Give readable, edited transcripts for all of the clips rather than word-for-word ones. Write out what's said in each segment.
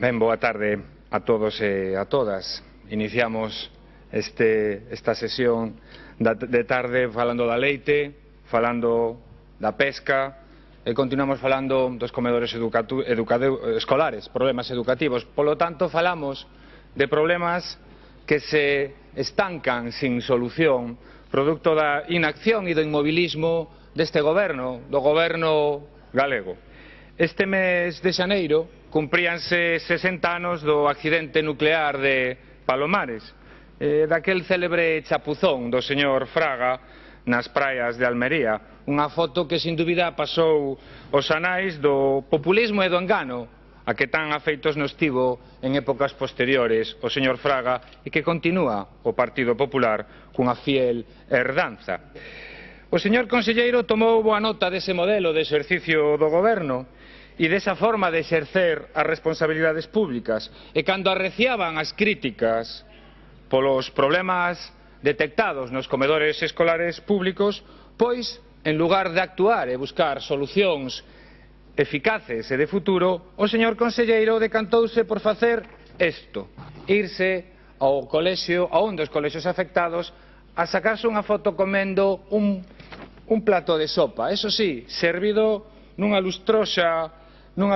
Ben, boa tarde a todos e a todas. Iniciamos esta sesión de tarde falando da leite, falando da pesca e continuamos falando dos comedores escolares, problemas educativos. Polo tanto, falamos de problemas que se estancan sin solución producto da inacción e do inmobilismo deste goberno, do goberno galego. Este mes de xaneiro cumpríanse 60 anos do accidente nuclear de Palomares, daquel célebre chapuzón do señor Fraga nas praias de Almería, unha foto que sin dúbida pasou os anais do populismo e do engano a que tan afeitos nos tivo en épocas posteriores o señor Fraga e que continúa o Partido Popular cunha fiel herdanza. O señor conselleiro tomou boa nota dese modelo de exercicio do goberno e desa forma de exercer as responsabilidades públicas, e cando arreciaban as críticas polos problemas detectados nos comedores escolares públicos, pois, en lugar de actuar e buscar solucións eficaces e de futuro, o señor conselleiro decantouse por facer isto: irse ao colexio, a un dos colexios afectados, a sacarse unha foto comendo un plato de sopa, eso sí, servido nunha lustrosa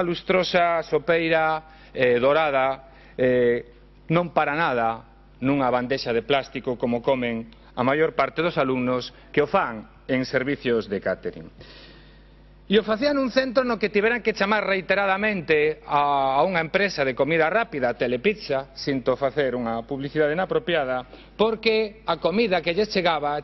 sopeira dorada, non para nada nunha bandexa de plástico como comen a maior parte dos alumnos que o fan en servicios de catering. E o facían nun centro no que tiveran que chamar reiteradamente a unha empresa de comida rápida, Telepizza, sinto facer unha publicidade inapropiada, porque a comida que lles chegaba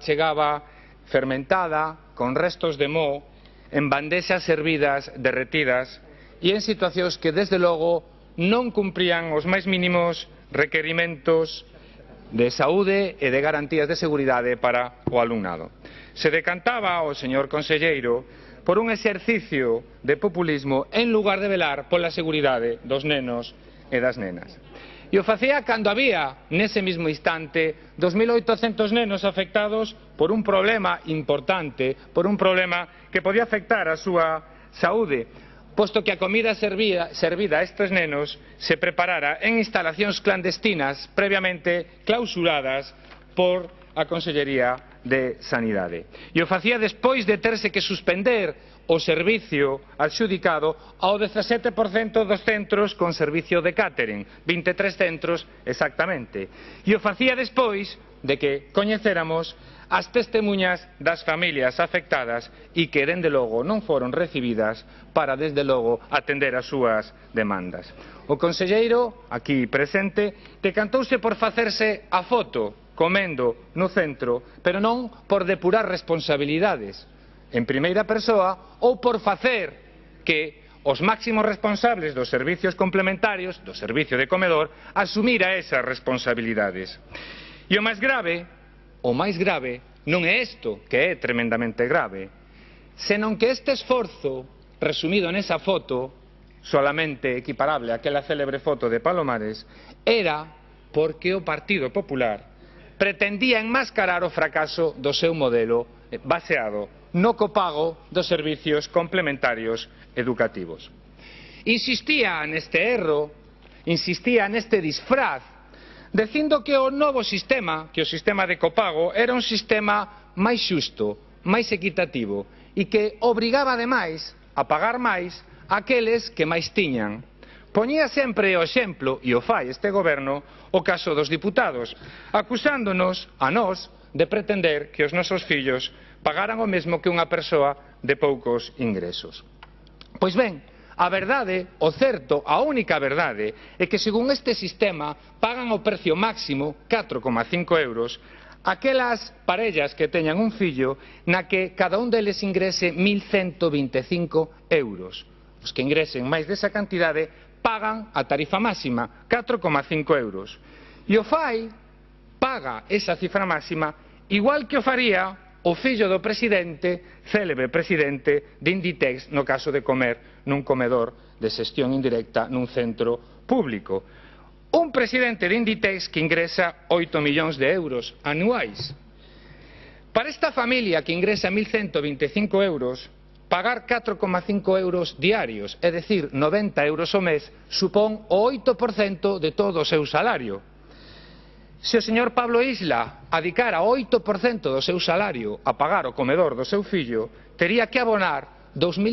fermentada, con restos de moho, en bandexas servidas, derretidas, e en situacións que, desde logo, non cumprían os máis mínimos requerimentos de saúde e de garantías de seguridade para o alumnado. Se decantaba o señor conselleiro por un exercicio de populismo en lugar de velar pola seguridade dos nenos e das nenas. E o facía cando había, nese mismo instante, 2.800 nenos afectados por un problema importante, por un problema que podía afectar a súa saúde, posto que a comida servida a estes nenos se preparara en instalacións clandestinas previamente clausuradas por a Consellería de Sanidade. E o facía despois de terse que suspender o servicio adxudicado ao 17% dos centros con servicio de catering, 23 centros exactamente. E o facía despois de que coñecéramos as testemuñas das familias afectadas e que, dende logo, non foron recibidas para, desde logo, atender as súas demandas. O conselleiro, aquí presente, decantouse por facerse a foto comendo no centro, pero non por depurar responsabilidades en primeira persoa ou por facer que os máximos responsables dos servicios complementarios, do servicio de comedor, asumira esas responsabilidades. E o máis grave non é isto, que é tremendamente grave, senón que este esforzo, resumido nesa foto, solamente equiparable àquela célebre foto de Palomares, era porque o Partido Popular pretendía enmascarar o fracaso do seu modelo baseado no copago dos servicios complementarios educativos. Insistía neste erro, insistía neste disfraz, dicindo que o novo sistema, que o sistema de copago, era un sistema máis xusto, máis equitativo e que obrigaba ademais a pagar máis aqueles que máis tiñan. Poñía sempre o exemplo, e o fai este goberno, o caso dos diputados, acusándonos a nós de pretender que os nosos fillos pagaran o mesmo que unha persoa de poucos ingresos. Pois ben, a verdade, o certo, a única verdade, é que según este sistema pagan o precio máximo, 4,5 euros, aquelas parellas que teñan un fillo na que cada un deles ingrese 1.125 euros. Os que ingresen máis desa cantidade pagan a tarifa máxima, 4,5 euros. E o FAI paga esa cifra máxima igual que o faría o fillo do presidente, célebre presidente de Inditex, no caso de comer nun comedor de xestión indirecta nun centro público. Un presidente de Inditex que ingresa 8 millóns de euros anuais. Para esta familia que ingresa 1.125 euros, pagar 4,5 euros diarios, é dicir, 90 euros ao mes, supón o 8% de todo o seu salario. Se o señor Pablo Isla adicara o 8% do seu salario a pagar o comedor do seu fillo, tería que abonar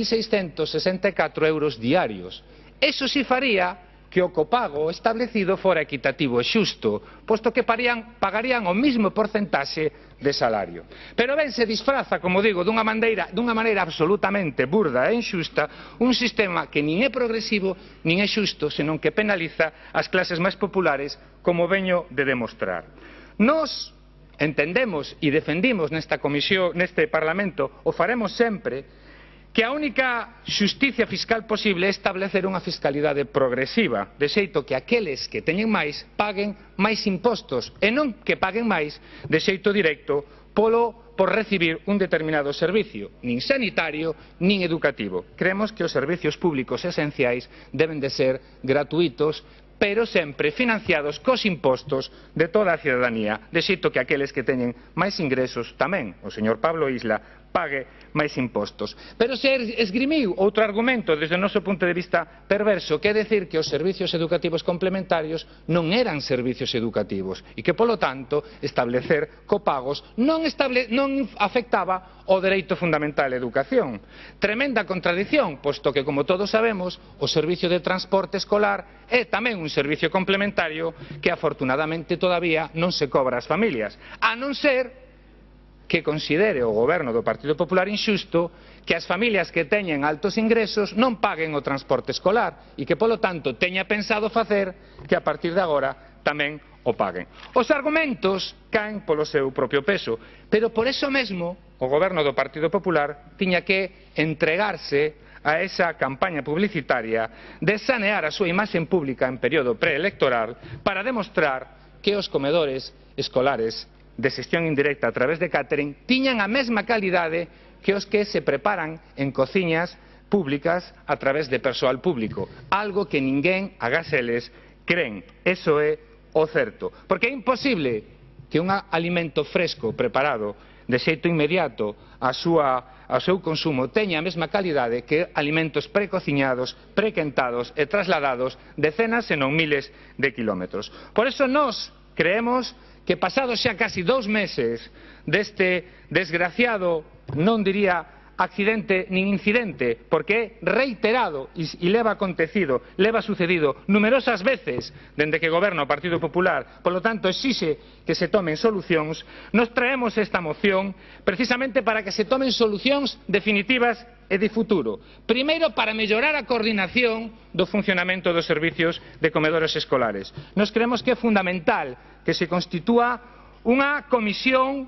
2.664 euros diarios. Eso si faría que o copago establecido fora equitativo e xusto, posto que pagarían o mismo porcentaxe de salario. Pero ben se disfraza, como digo, dunha maneira absolutamente burda e inxusta un sistema que nin é progresivo nin é xusto, senón que penaliza as clases máis populares, como veño de demostrar. Nos entendemos e defendimos nesta comisión, neste Parlamento, o faremos sempre, que a única xusticia fiscal posible é establecer unha fiscalidade progresiva, de xeito que aqueles que teñen máis paguen máis impostos e non que paguen máis de xeito directo por recibir un determinado servicio, nin sanitario nin educativo. Creemos que os servicios públicos esenciais deben de ser gratuítos, pero sempre financiados cos impostos de toda a cidadanía, de xeito que aqueles que teñen máis ingresos tamén, o señor Pablo Isla, pague máis impostos. Pero se esgrimiu outro argumento desde o noso punto de vista perverso, que é dicir que os servicios educativos complementarios non eran servicios educativos e que, polo tanto, establecer copagos non afectaba o dereito fundamental á educación. Tremenda contradición, posto que, como todos sabemos, o servicio de transporte escolar é tamén un servicio complementario que, afortunadamente, todavía non se cobra ás familias, a non ser que considere o goberno do Partido Popular inxusto que as familias que teñen altos ingresos non paguen o transporte escolar e que, polo tanto, teña pensado facer que a partir de agora tamén o paguen. Os argumentos caen polo seu propio peso, pero por eso mesmo o goberno do Partido Popular tiña que entregarse a esa campaña publicitaria de sanear a súa imaxe pública en período preelectoral para demostrar que os comedores escolares de xestión indirecta a través de catering tiñan a mesma calidade que os que se preparan en cociñas públicas a través de persoal público, algo que ninguén agás eles cren. Eso é o certo, porque é imposible que un alimento fresco preparado de xeito inmediato ao seu consumo teña a mesma calidade que alimentos precociñados, prequentados e trasladados decenas e non miles de quilómetros. Por eso nós creemos que pasados xa casi 2 meses deste desgraciado, non diría accidente nin incidente, porque é reiterado e leva acontecido, leva sucedido numerosas veces dende que goberna o Partido Popular, polo tanto exixe que se tomen solucións, nos traemos esta moción precisamente para que se tomen solucións definitivas e de futuro. Primeiro, para mellorar a coordinación do funcionamento dos servicios de comedores escolares. Nos creemos que é fundamental que se constitúa unha comisión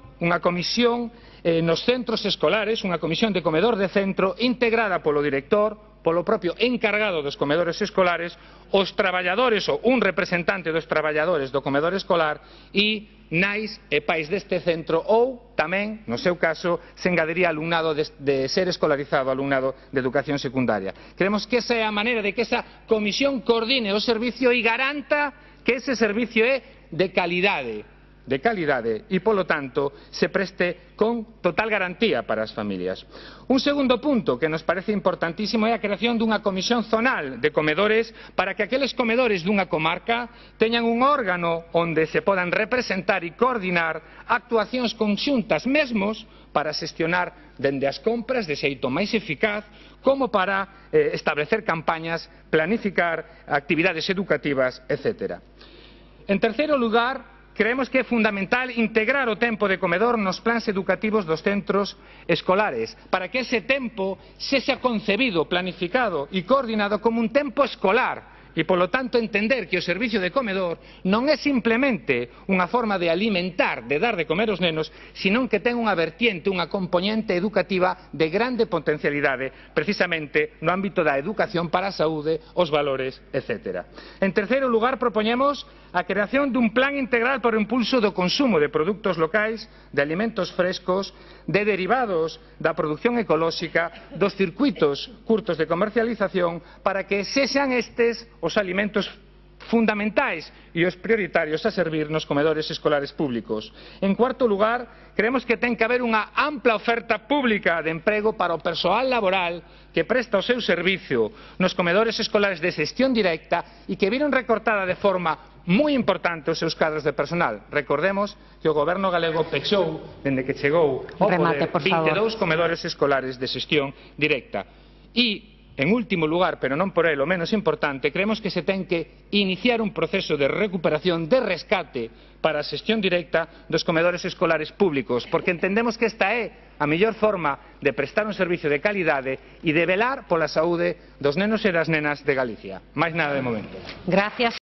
nos centros escolares, unha comisión de comedor de centro integrada polo director, polo propio encargado dos comedores escolares, os traballadores ou un representante dos traballadores do comedor escolar e nais e pais deste centro ou tamén, no seu caso, se engadiría alumnado de ser escolarizado, alumnado de educación secundaria. Creemos que esa é a maneira de que esa comisión coordine o servicio e garanta que ese servicio é de calidade e, polo tanto, se preste con total garantía para as familias. Un segundo punto que nos parece importantísimo é a creación dunha comisión zonal de comedores para que aqueles comedores dunha comarca teñan un órgano onde se podan representar e coordinar actuacións conxuntas mesmos para xestionar dende as compras de xeito máis eficaz como para establecer campañas, planificar actividades educativas, etc. En terceiro lugar, creemos que é fundamental integrar o tempo de comedor nos plans educativos dos centros escolares, para que ese tempo sexa concebido, planificado e coordinado como un tempo escolar e, polo tanto, entender que o servicio de comedor non é simplemente unha forma de alimentar, de dar de comer aos nenos, senón que ten unha vertiente, unha componente educativa de grande potencialidade, precisamente no ámbito da educación para a saúde, os valores, etc. En terceiro lugar, propoñemos a creación dun plan integral para o impulso do consumo de produtos locais, de alimentos frescos, de derivados da produción ecolóxica, dos circuitos curtos de comercialización, para que sexan estes os alimentos fundamentais e os prioritarios a servir nos comedores escolares públicos. En cuarto lugar, creemos que ten que haber unha ampla oferta pública de emprego para o persoal laboral que presta o seu servicio nos comedores escolares de xestión directa e que viron recortada de forma moi importante os seus cadros de personal. Recordemos que o goberno galego pechou, dende que chegou ao poder, 22 comedores escolares de xestión directa. E, en último lugar, pero non por ello menos importante, creemos que se ten que iniciar un proceso de recuperación, de rescate para a xestión directa dos comedores escolares públicos, porque entendemos que esta é a mellor forma de prestar un servicio de calidade e de velar pola saúde dos nenos e das nenas de Galicia. Máis nada de momento. Gracias.